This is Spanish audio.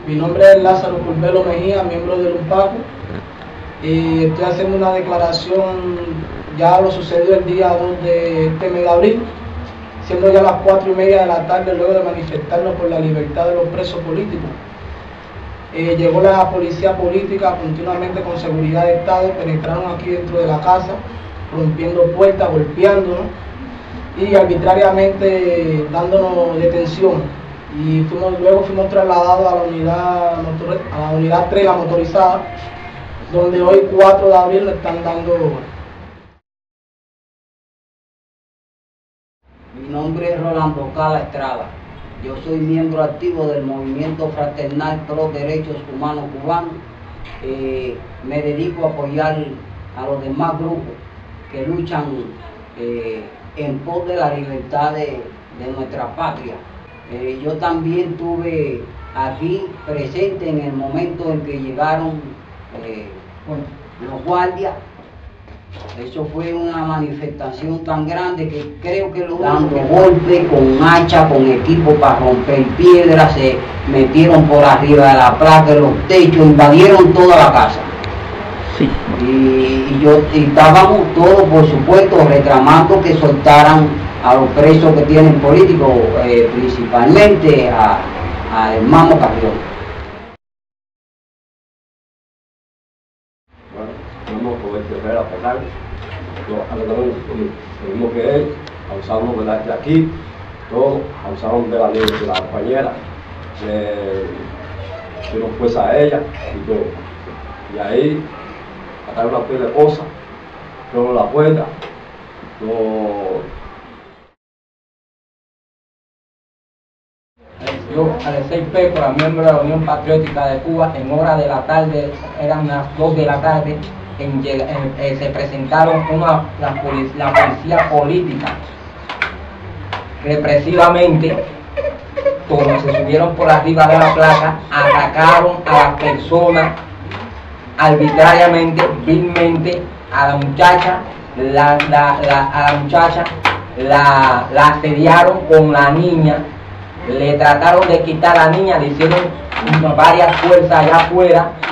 Mi nombre es Lázaro Curbelo Mejía, miembro del UNPACO. Estoy haciendo una declaración, ya lo sucedió el día 2 de este mes de abril, siendo ya las 4:30 de la tarde, luego de manifestarnos por la libertad de los presos políticos. Llegó la policía política continuamente con seguridad de Estado, penetraron aquí dentro de la casa, rompiendo puertas, golpeándonos y arbitrariamente dándonos detención. Y luego fuimos trasladados a la unidad 3, la motorizada, donde hoy 4 de abril le están dando. Mi nombre es Rolando Cala Estrada. Yo soy miembro activo del Movimiento Fraternal Pro Derechos Humanos Cubanos. Me dedico a apoyar a los demás grupos que luchan en pos de la libertad de nuestra patria. Yo también estuve aquí presente en el momento en que llegaron los guardias. Eso fue una manifestación tan grande que creo que lo dando golpes con hacha, con equipo para romper piedras, se metieron por arriba de la placa, los techos, invadieron toda la casa. Sí. Y estábamos todos, por supuesto, reclamando que soltaran a los presos que tienen políticos, principalmente a Hermano Carrión. Bueno, Roberto Herrera Penal, lo mismo que él, abusamos de aquí, todos abusamos de la compañera, hicieron fuerza a ella y todo. Y ahí, ataron una pila de cosas, robaron la puerta, Yo, Alexei Peco, miembro de la Unión Patriótica de Cuba, en hora de la tarde, eran las 2 de la tarde, se presentaron la policía política. Represivamente, como se subieron por arriba de la plaza, atacaron a las personas arbitrariamente, vilmente, a la muchacha, la asediaron con la niña. Le trataron de quitar a la niña, le hicieron varias fuerzas allá afuera,